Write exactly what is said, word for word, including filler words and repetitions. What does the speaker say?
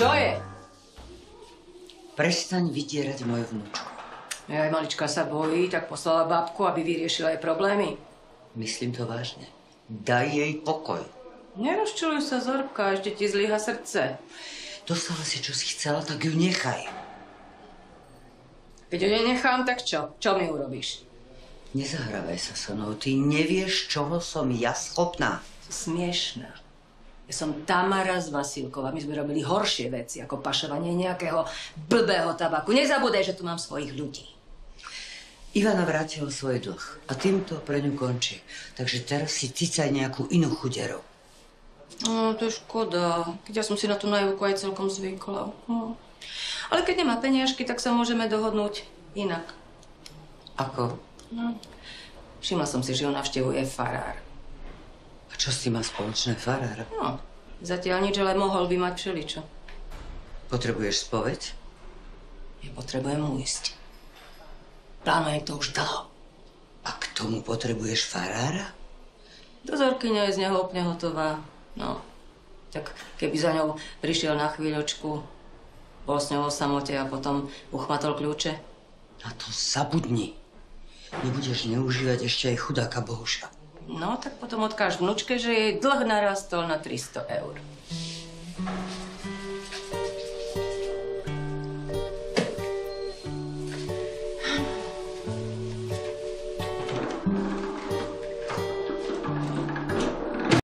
Čo je? Prestaň vydierať moju vnúčku. Aj malička sa bojí, tak poslala babku, aby vyriešila jej problémy. Myslím to vážne. Daj jej pokoj. Nerozčuluj sa, Zorbka, ešte ti zlyha srdce. Dostala si, čo si chcela, tak ju nechaj. Keď ju nenechám, tak čo? Čo mi urobíš? Nezahrávaj sa so mnou. Ty nevieš, čoho som ja schopná. Si smiešná. Ja som Tamara z Vasílkova. My sme robili horšie veci, ako pašovanie nejakého blbého tabaku. Nezabúdaj, že tu mám svojich ľudí. Ivana vrátila svoj dlh a týmto pre ňu končí. Takže teraz si cicaj nejakú inú chuderu. No, to je škoda. Keď ja som si na tú najúku aj celkom zvykla. No. Ale keď nemá peniažky, tak sa môžeme dohodnúť inak. Ako? No. Všimla som si, že ho navštevuje farár. A čo s tým má spoločné farár? No, zatiaľ nič, ale mohol by mať všeličo. Potrebuješ spoveď? Ja potrebujem ujsť. Plánujem to už dlho. A k tomu potrebuješ farára? Dozorkyňa je z neho úplne hotová. No, tak keby za ňou prišiel na chvíľočku, bol s ňou o samote a potom uchmatol kľúče. Na to zabudni. Nebudeš neužívať ešte aj chudáka Bohuša. No, tak potom odkáž vnučke, že jej dlh narastol na tristo eur.